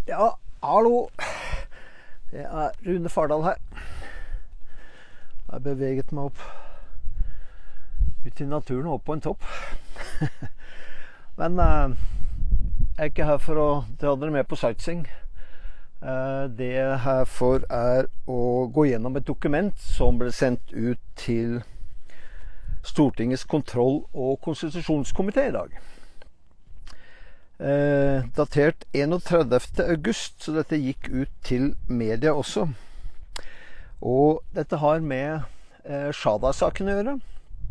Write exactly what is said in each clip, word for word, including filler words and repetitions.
Ja, hallo. Det er Rune Fardal her. Jeg har beveget meg opp ut i naturen og opp på en topp. Men eh, jeg er ikke her for å dra dere med på sightseeing. Eh, det jeg er her for er å gå gjennom et dokument som ble sendt ut til Stortingets kontroll- og konstitusjonskomité i dag. Eh, datert enogtredivte august, så dette gikk ut til media også. Og dette har med eh, Shada-saken å gjøre.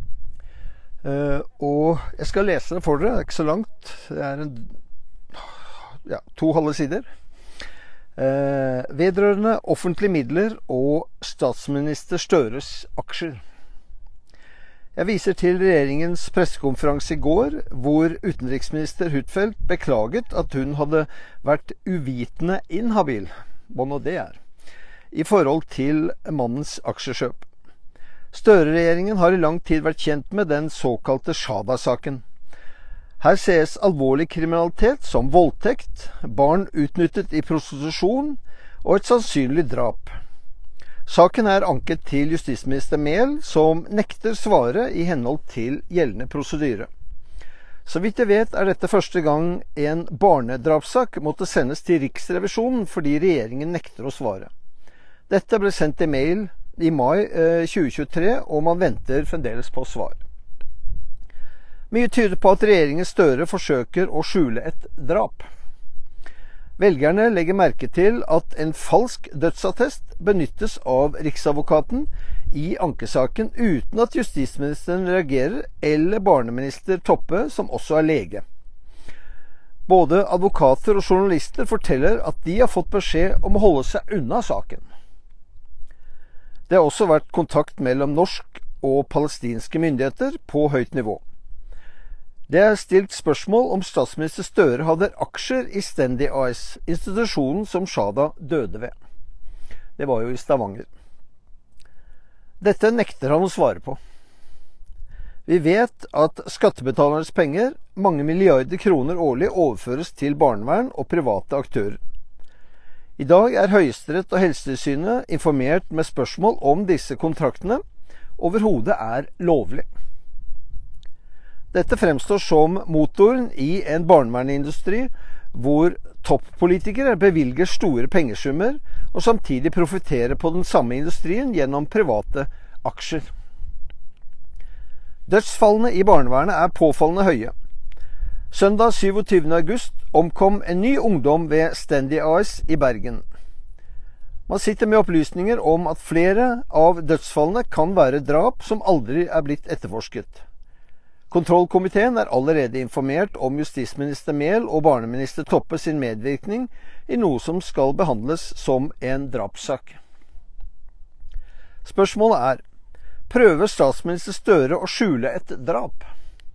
Eh, og jeg skal lese det for dere, det er ikke så langt. Det er en, ja, to halve sider. Eh, vedrørende offentlige midler og statsminister Støres aksjer. Jeg viser til regjeringens pressekonferanse i går, hvor utenriksminister Huitfeldt beklaget at hun hadde vært uvitende inhabil, hva nå det er, i forhold til mannens aksjekjøp. Støre-regjeringen har i lang tid vært kjent med den såkalte Shada-saken. Her ses alvorlig kriminalitet som voldtekt, barn utnyttet i prostitusjon og et sannsynlig drap. Saken er anket til justisminister Mehl, som nekter svare i henhold til gjeldende prosedyre. Så vidt jeg vet er dette første gang en barnedrapssak måtte sendes til Riksrevisjonen fordi regjeringen nekter å svare. Dette ble sendt til Mehl i mai eh, tjue tjuetre, og man venter fremdeles på svar. Mye tyder på at regjeringen Støre forsøker å skjule et drap. Velgerne legger merke til at en falsk dødsattest benyttes av Riksadvokaten i ankesaken uten at justisministeren reagerer, eller barneminister Toppe, som også er lege. Både advokater og journalister forteller at de har fått beskjed om å holde seg unna saken. Det har også vært kontakt mellom norsk og palestinske myndigheter på høyt nivå. Det er stilt spørsmål om statsminister Støre hadde aksjer i Stendi A S, institusjonen som Shada døde ved. Det var jo i Stavanger. Dette nekter han å svare på. Vi vet at skattebetalernes penger, mange milliarder kroner årlig, overføres til barnevern og private aktører. I dag er Høyesterett og Helsetilsynet informert med spørsmål om disse kontraktene overhodet er lovlig. Dette fremstår som motoren i en barnevernsindustri hvor toppolitikere bevilger store pengesummer og samtidig profiterer på den samme industrien gjennom private aksjer. Dødsfallene i barnevernet er påfallende høye. Søndag syvogtyvende august omkom en ny ungdom ved Stendi A S i Bergen. Man sitter med opplysninger om at flere av dødsfallene kan være drap som aldri er blitt etterforsket. Kontrollkomiteen er allerede informert om justisminister Mehl og barneminister Toppe sin medvirkning i noe som skal behandles som en drapssak. Spørsmålet er, prøver statsminister Støre å skjule et drap?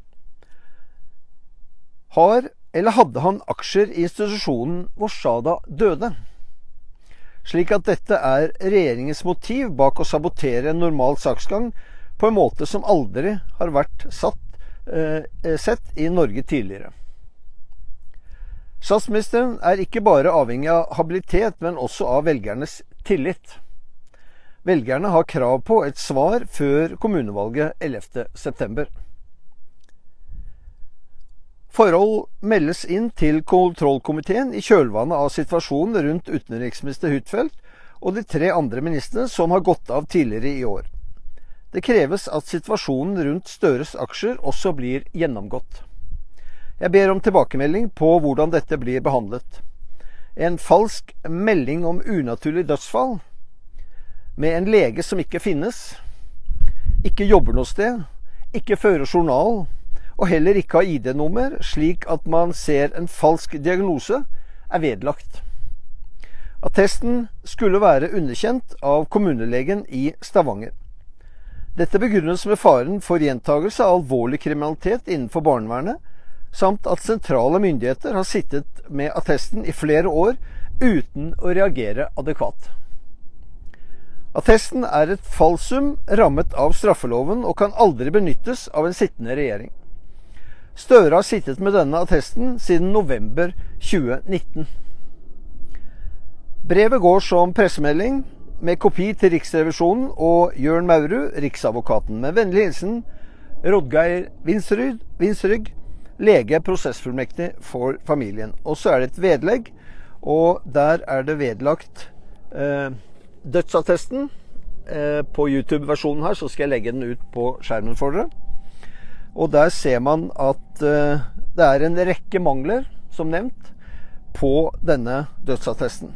Har eller hadde han aksjer i institusjonen hvor Shada døde? Slik at dette er regjeringens motiv bak å sabotere en normal saksgang på en måte som aldri har vært satt sett i Norge tidligere. Statsministeren er ikke bare avhengig av habilitet, men også av velgernes tillit. Velgerne har krav på et svar før kommunevalget ellevte september. Forhold meldes inn til kontrollkomiteen i kjølvannet av situasjonen rundt utenriksminister Huitfeldt og de tre andre ministrene som har gått av tidligere i år. Det kreves at situasjonen rundt Støres aksjer også blir gjennomgått. Jeg ber om tilbakemelding på hvordan dette blir behandlet. En falsk melding om unaturlig dødsfall, med en lege som ikke finnes, ikke jobber noe sted, ikke fører journal, og heller ikke har I D-nummer, slik at man ser en falsk diagnose, er vedlagt. Attesten skulle være underkjent av kommunelegen i Stavanger. Dette begrunnes med faren for gjentagelse av alvorlig kriminalitet innenfor barnevernet, samt at sentrale myndigheter har sittet med attesten i flere år uten å reagere adekvat. Attesten er et falsum rammet av straffeloven og kan aldri benyttes av en sittende regjering. Støre har sittet med denne attesten siden november tjue nitten. Brevet går som pressemelding med kopi til Riksrevisjonen og Jørn Maurud, Riksadvokaten. Med vennlig hilsen Rodgeir Vinsryd, Vinsrygg, lege prosessfullmektig for familien. Og så er det et vedlegg, og der er det vedlagt eh, dødsattesten. Eh, på YouTube-versjonen her så skal jeg legge den ut på skjermen for dere. Og der ser man at eh, det er en rekke mangler, som nevnt, på denne dødsattesten.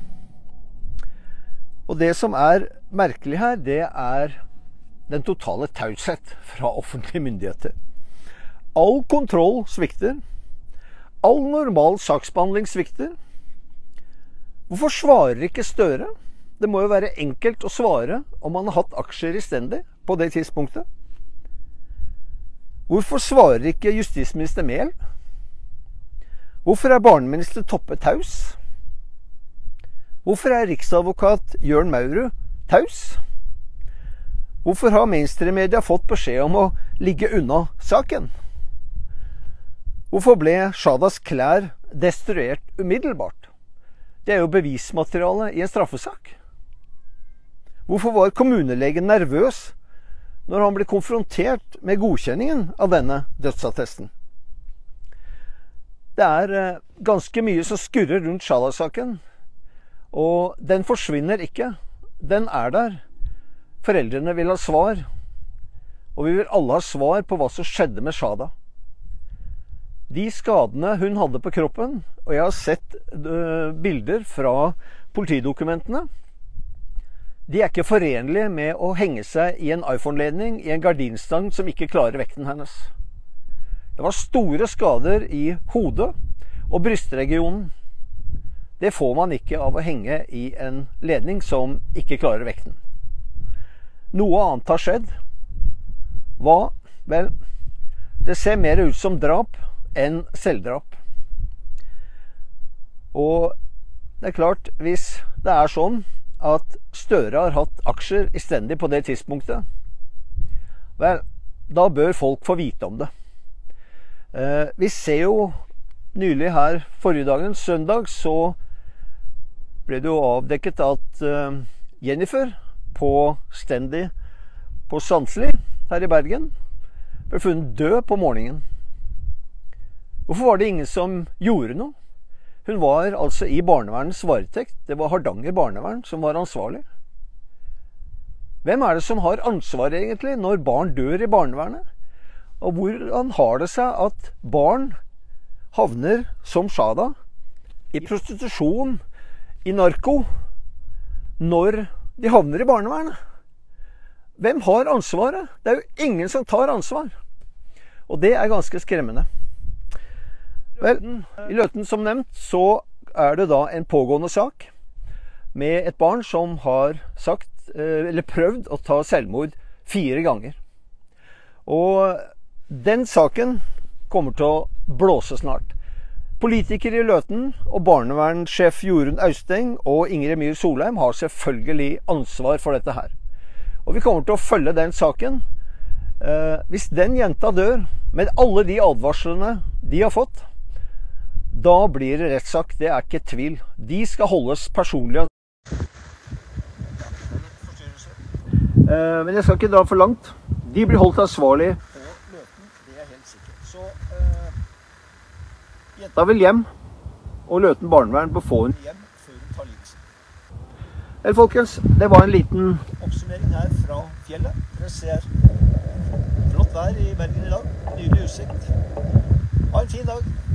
Og det som er merkelig her, det er den totale taushet fra offentlige myndigheter. All kontroll svikter. All normal saksbehandling svikter. Hvorfor svarer ikke Støre? Det må jo være enkelt å svare om man har hatt aksjer i Stendi på det tidspunktet. Hvorfor svarer ikke justisminister Mehl? Hvorfor er barneminister Toppe taus? Hvorfor er riksadvokat Jørn Maurud taus? Hvorfor har mainstream-media fått beskjed om å ligge unna saken? Hvorfor ble Shadas klær destruert umiddelbart? Det er jo bevismateriale i en straffesak. Hvorfor var kommunelegen nervøs når han ble konfrontert med godkjenningen av denne dødsattesten? Det er ganske mye som skurrer rundt Shadas-saken, og den forsvinner ikke. Den er der. Foreldrene vil ha svar, og vi vil alle ha svar på hva som skjedde med Shada. De skadene hun hadde på kroppen, og jeg har sett uh, bilder fra politidokumentene, de er ikke forenlige med å henge seg i en iPhone-ledning i en gardinstang som ikke klarer vekten hennes. Det var store skader i hodet og brystregionen. Det får man ikke av å henge i en ledning som ikke klarer vekten. Noe annet har skjedd. Hva? Vel, det ser mer ut som drap enn selvdrap. Og det er klart, hvis det er sånn at Støre har hatt aksjer i Stendi på det tidspunktet, vel, da bør folk få vite om det. Eh, vi ser jo nylig her forrige dagen, søndag, så ble det jo avdekket at uh, Jennifer på Stendi på Sandsli her i Bergen ble funnet død på morgenen. Hvorfor var det ingen som gjorde noe? Hun var altså i barnevernets varetekt. Det var Hardanger barnevern som var ansvarlig. Hvem er det som har ansvar egentlig når barn dør i barnevernet? Og hvordan har det seg at barn havner som Shada i prostitusjon, i narko, når de havner i barnevernet? Hvem har ansvaret? Det er jo ingen som tar ansvar. Og det er ganske skremmende. Vel, i Løten som nevnt, så er det da en pågående sak med et barn som har sagt, eller prøvd å ta selvmord fire ganger. Og den saken kommer til å blåse snart. Politikere i Løten og barnevernssjef Jorunn Austeng og Ingrid Myhr Solheim har selvfølgelig ansvar for dette her. Og vi kommer til å følge den saken. Eh, hvis den jenta dør, med alle de advarslene de har fått, da blir det rettssak, det er ikke tvil. De skal holdes personlig. Eh, men jeg skal ikke dra for langt. De blir holdt ansvarlig. Jenta vil hjem, og Løten barnevern bør få henne hjem før hun tar livet sitt. Vel, folkens, det var en liten oppsummering her fra fjellet. Dere ser flott vær i Bergen i dag, nydelig utsikt. Ha en fin dag.